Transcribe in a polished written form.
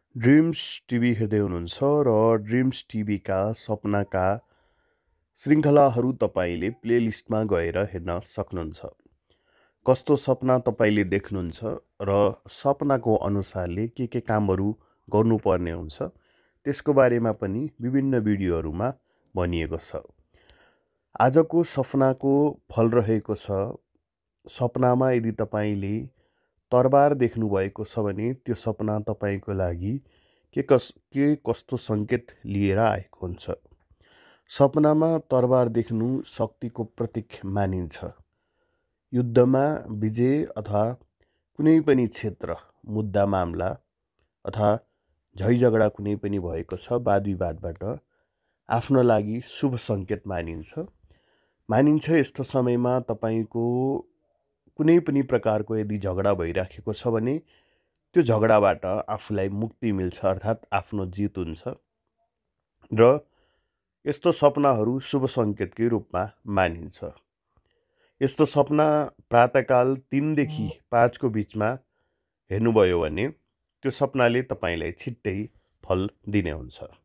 Dreams TV हेर्दै हुनुहुन्छ र ड्रिम्स टिभीका सपनाका श्रृङ्खलाहरू तपाईँले प्लेलिस्टमा गएर हेर्न सक्नुहुन्छ। कस्तो सपना तपाईँले देख्नुहुन्छ र सपनाको अनुसारले के कामहरू गर्नुपर्ने हुन्छ त्यसको बारेमा पनि विभिन्न भिडियोहरूमा भनिएको छ। आजको सपनाको फल रहेको छ, सपनामा यदि तपाईँले तरबार देख्नुभएको छ भने त्यो सपना तपाईँको लागि के कस्तो सङ्केत लिएर आएको हुन्छ। सपनामा तरबार देख्नु शक्तिको प्रतीक मानिन्छ। युद्धमा विजय अथवा कुनै पनि क्षेत्र, मुद्दा मामला अथवा झैझगडा कुनै पनि भएको छ, वाद विवादबाट आफ्नो लागि शुभ सङ्केत मानिन्छ। यस्तो समयमा तपाईँको कुनै पनि प्रकारको यदि झगडा भइराखेको छ भने त्यो झगडाबाट आफूलाई मुक्ति मिल्छ, अर्थात् आफ्नो जित हुन्छ र यस्तो सपनाहरू शुभ सङ्केतकै रूपमा मानिन्छ। यस्तो सपना प्रातःकाल 3 देखि 5 को बिचमा हेर्नुभयो भने त्यो सपनाले तपाईँलाई छिट्टै फल दिने हुन्छ।